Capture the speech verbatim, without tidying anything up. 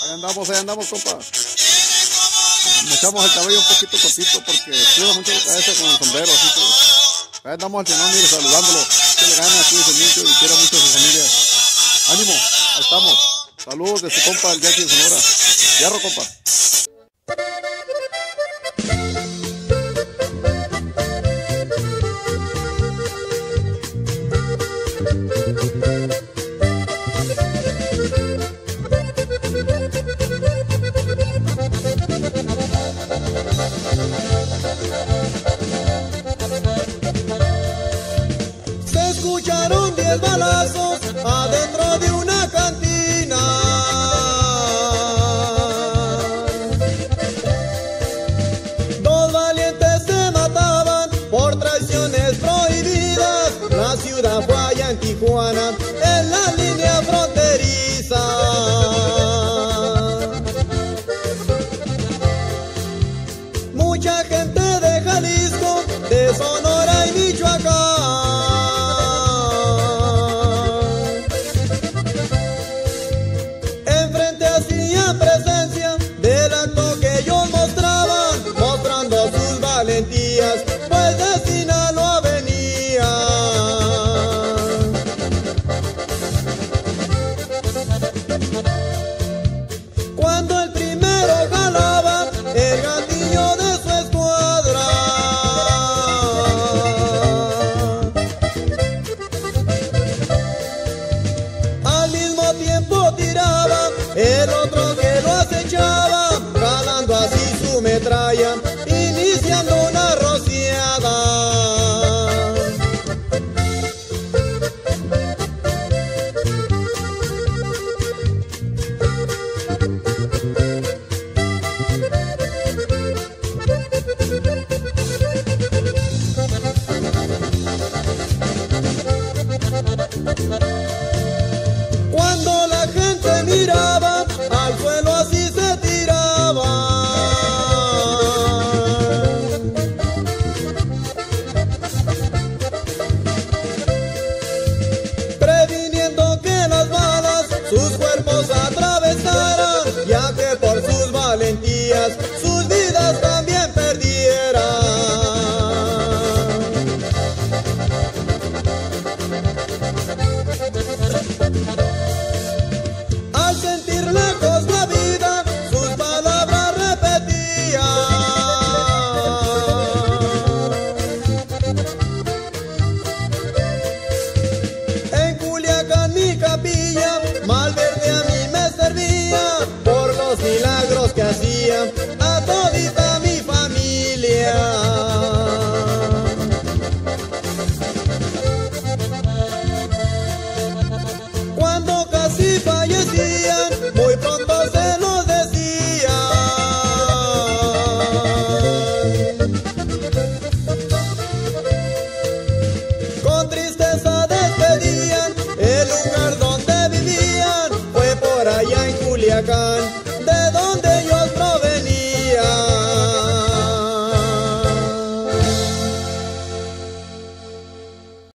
Ahí andamos, ahí andamos, compa. Me echamos el cabello un poquito cortito porque suda mucho la cabeza con el sombrero, así que ahí andamos al final, mire, saludándolo. Que le gana, cuídese mucho y quiera mucho a su familia. Ánimo, ahí estamos. Saludos de su compa, el Jackie de Sonora. Fierro, compa. Se escucharon diez balazos adentro de una cantina. Dos valientes se mataban por traiciones prohibidas. La ciudad fue allá en Tijuana, en la línea fronteriza. Mucha gente de Jalisco, de Sonora y Michoacán, enfrente hacían presencia del acto que ellos mostraban, mostrando sus valentías, pues de Sinaloa venían. Cuando el primero jalaba el gatillo de su escuadra, al mismo tiempo tiraba el otro que lo acechaba, jalando así su metralla, iniciando una rociada. Cuando la gente miraba, al suelo así se tiraba. Previniendo que las balas sus cuerpos atravesaran, ya que por sus valentías sus vidas también perdieran. Al sentir lejos la vida, sus palabras repetía. En Culiacán mi capilla, Malverde a mí me servía, por los milagros que hacía a todita mi familia. Cuando casi fallecían, muy pronto se los decía. Con tristeza despedían el lugar donde vivían, fue por allá en Culiacán.